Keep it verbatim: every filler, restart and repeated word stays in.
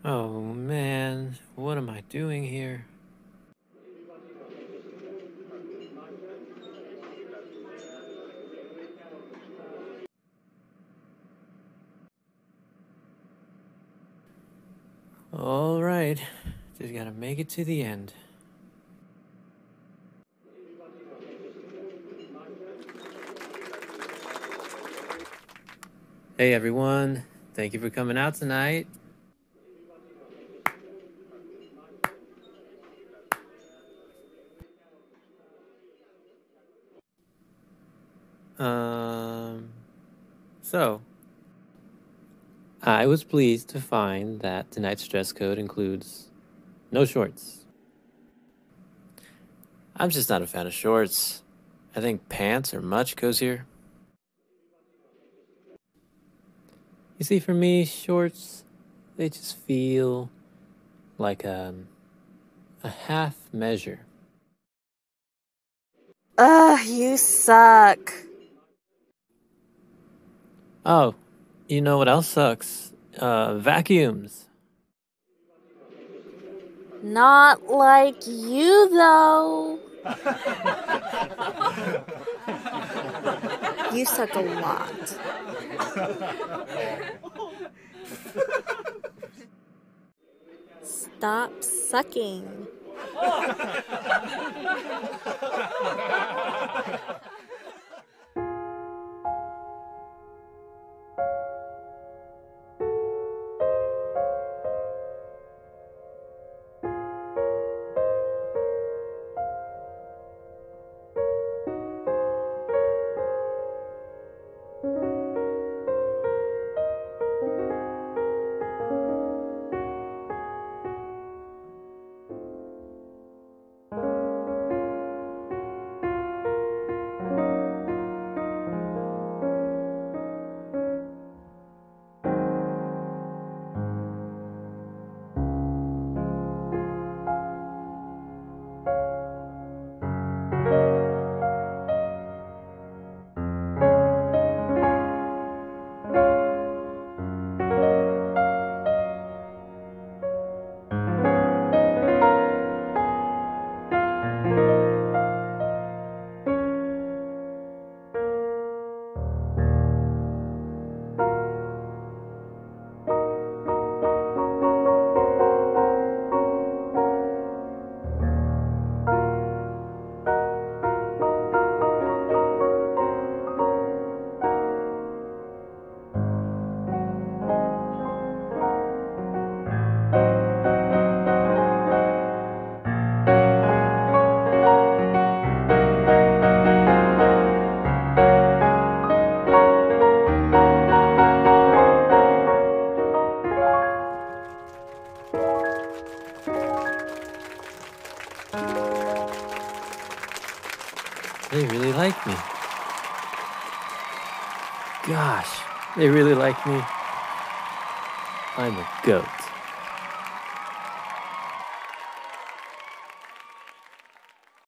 Oh man, what am I doing here? All right, just gotta make it to the end. Hey everyone, thank you for coming out tonight. Um, so, I was pleased to find that tonight's dress code includes no shorts. I'm just not a fan of shorts. I think pants are much cozier. You see, for me, shorts, they just feel like um, a half measure. Ugh, you suck. Oh, you know what else sucks? Uh, vacuums. Not like you, though. You suck a lot. Stop sucking. They really like me. Gosh, they really like me. I'm a goat.